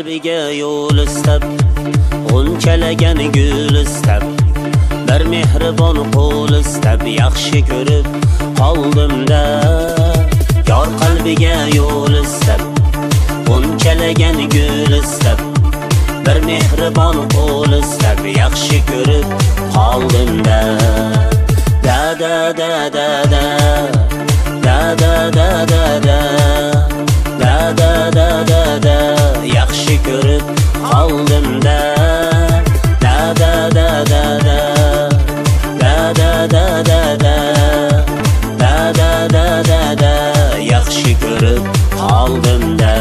qalbiga yo'l istab, g'unchalagan gul istab, bir mehribon qo'l istab, yaxshi ko'rib qoldim-da. Yor qalbiga yo'l istab, g'unchalagan gul istab, bir mehribon qo'l istab, yaxshi ko'rib qoldim-da. Da da da da da da da da da da da da da da da yaxshi ko'rib qoldim-da. Da da da da da da da da da da da da da da da yaxshi ko'rib qoldim-da.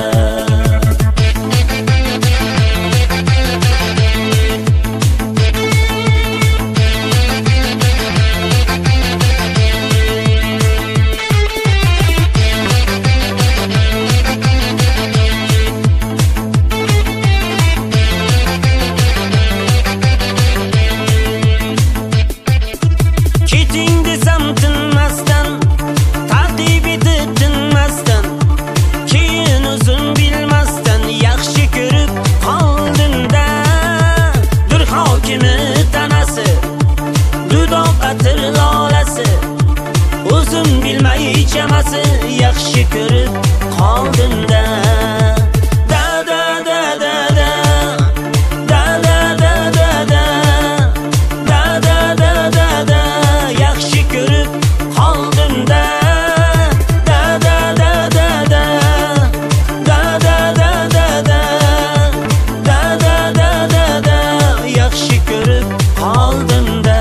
O'zim bilmay chamasi yaxshi ko'rib qoldim-da. Da da da da da da da da da da da da da da da yaxshi ko'rib qoldim-da. Da da da da da da da da da da da da da da da yaxshi ko'rib qoldim-da.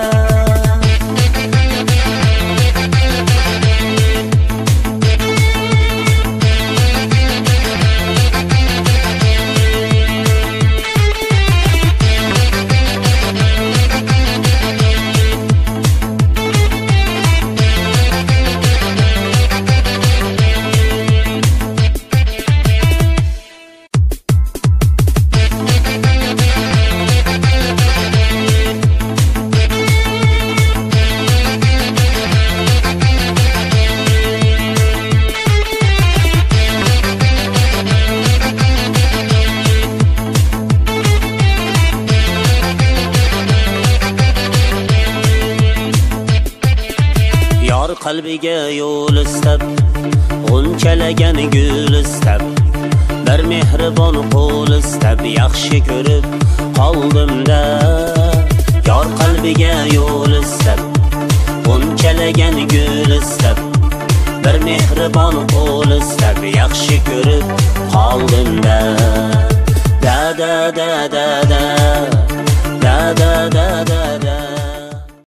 Yor qalbiga yo'l istab, g'unchalagan gul istab, bir mehribon qo'l istab, yaxshi ko'rib qoldim-da. Yor qalbiga yo'l istab, g'unchalagan gul istab, bir mehribon qo'l istab, yaxshi ko'rib qoldim-da. Da da da da da